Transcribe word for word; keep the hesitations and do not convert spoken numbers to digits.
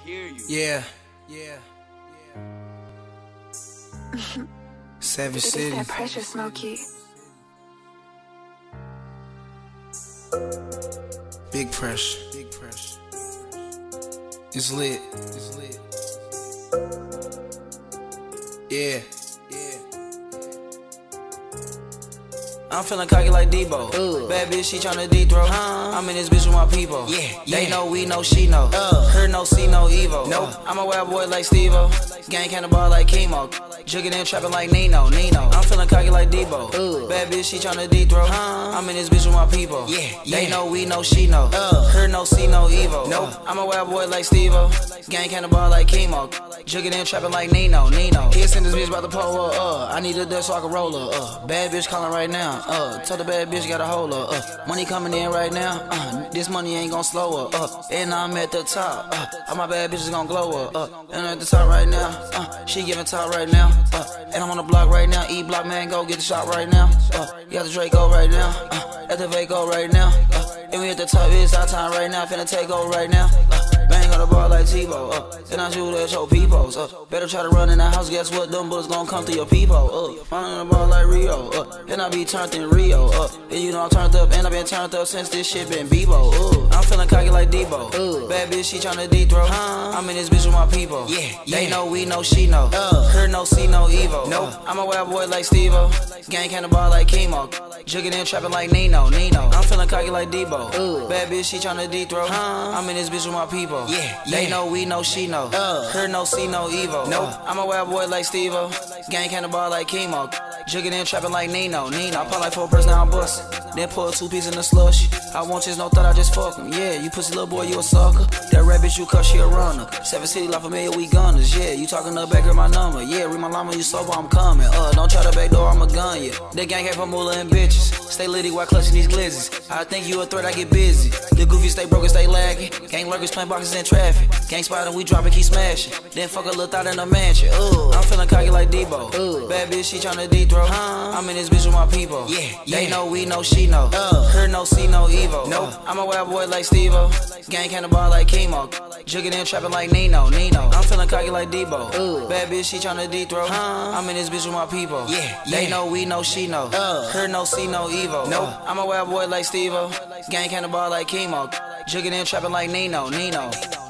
Yeah, yeah, yeah. Savage City. That pressure, Smokey. Big pressure. Big pressure. It's lit. It's lit. Yeah. Yeah. I'm feeling cocky like Bebo. Ugh. Bad bitch, she tryna deep-throw. Huh? I'm in this bitch with my people. Yeah, yeah. They know, we know, she know. Uh. Her no, see no evil. Nope. Uh. I'm a wild boy like Steve-O. Gang cannibal like chemo. Jugging and trapping like Nino, Nino. I'm feeling cocky like Bebo. Ugh. Bad bitch, she tryna deep-throw. Huh? I'm in this bitch with my people. Yeah, yeah. They know, we know, she know. Uh. Her no, see no evil. Nope. Uh. I'm a wild boy like Steve-O. Gang cannibal like chemo. Jugging and trapping like Nino, Nino. He send this bitch about the pole, uh. I need a dust so I can roll her, uh. Bad bitch calling right now. Uh, tell the bad bitch got a hold her. Uh, money coming in right now. Uh, this money ain't gon' slow her. Uh, and I'm at the top. Uh, all my bad bitches gon' glow her. Uh, and I'm at the top right now. Uh, she giving top right now. Uh, and I'm on the block right now. E block man, go get the shot right now. Uh, you got the Draco right now. Uh, at the Vaco right now. Uh, and we at the top. It's our time right now. Finna take over right now. Uh, bang on the ball like T-Bo. Uh, and I shoot at your peoples. Uh, better try to run in the house. Guess what? Them bullets gon' come through your people. Uh, running the ball like Rio. Uh, and I be turned in Rio. Uh, and you know I'm turned up. And I been turned up since this shit been Bebo. Uh, I'm feeling cocky like Bebo. Uh, bad bitch, she tryna deep-throw. Huh? I'm in this bitch with my people. Yeah, yeah. They know, we know, she know. Uh, her no, see no evil. Nope. Uh, I'm a wild boy like Steve-O. Gang cannibal like chemo. Jugging and trapping like Nino, Nino. I'm feeling cocky like Bebo. Uh, bad bitch, she tryna deep-throw. Huh? I'm in this bitch with my people. Yeah, yeah. They know, we know, she know. Uh, her no, see no evil. Nope. Uh, I'm a wild boy like Steve-O. Gang cannibal like chemo. Jugging and trapping like Nino, Nino. I pop like four birds, now I'm bustin'. Then pour two pieces in the slush. I want just no thought, I just fuck him. Yeah, you pussy little boy, you a sucker. That rap bitch you cut, she a runner. SavageCity LaFamilia, we gunners. Yeah, you talking up back, hear my number. Yeah, read my llama, you sober, I'm coming. Uh, don't try to backdoor, I'ma gun you. They gang came from Moolah and bitches. Stay litty while clutching these glizzes. I think you a threat, I get busy. The goofy stay broken, stay lagging. Gang lurkers playing boxes in traffic. Gang spotting, we dropping, keep smashing. Then fuck a little thought in a mansion. Ooh, I'm feeling cocky like Bebo. Ooh, bad bitch, she tryna deep-throw. Huh? I'm in this bitch with my people. Yeah, yeah. They know, we know, she know. Uh, her no, see no evil. Nope. Uh, I'm a wild boy like Steve-O. Gang cannibal like chemo. Jugging and trapping like Nino, Nino. I'm feeling cocky like Bebo. Ooh, bad bitch, she tryna deep-throw. Huh? I'm in this bitch with my people. Yeah, yeah. They know, we know, she know. Uh, her no, see no evil. Nope. Uh, I'm a wild boy like Steve-O. Gang cannibal like chemo. Jugging and trapping like Nino, Nino.